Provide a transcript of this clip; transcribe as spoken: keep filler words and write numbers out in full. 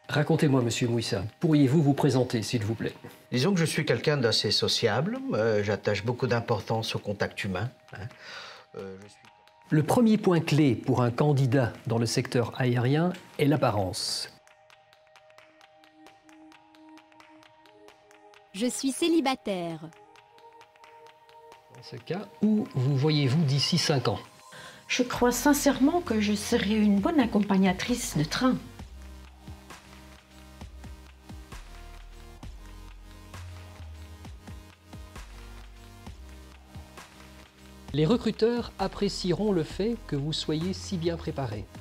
Racontez-moi, monsieur Mouissa, pourriez-vous vous présenter, s'il vous plaît? Disons que je suis quelqu'un d'assez sociable, euh, j'attache beaucoup d'importance au contact humain. Hein. Euh, je suis... Le premier point clé pour un candidat dans le secteur aérien est l'apparence. Je suis célibataire. Dans ce cas, où vous voyez-vous d'ici cinq ans? Je crois sincèrement que je serai une bonne accompagnatrice de train. Les recruteurs apprécieront le fait que vous soyez si bien préparé.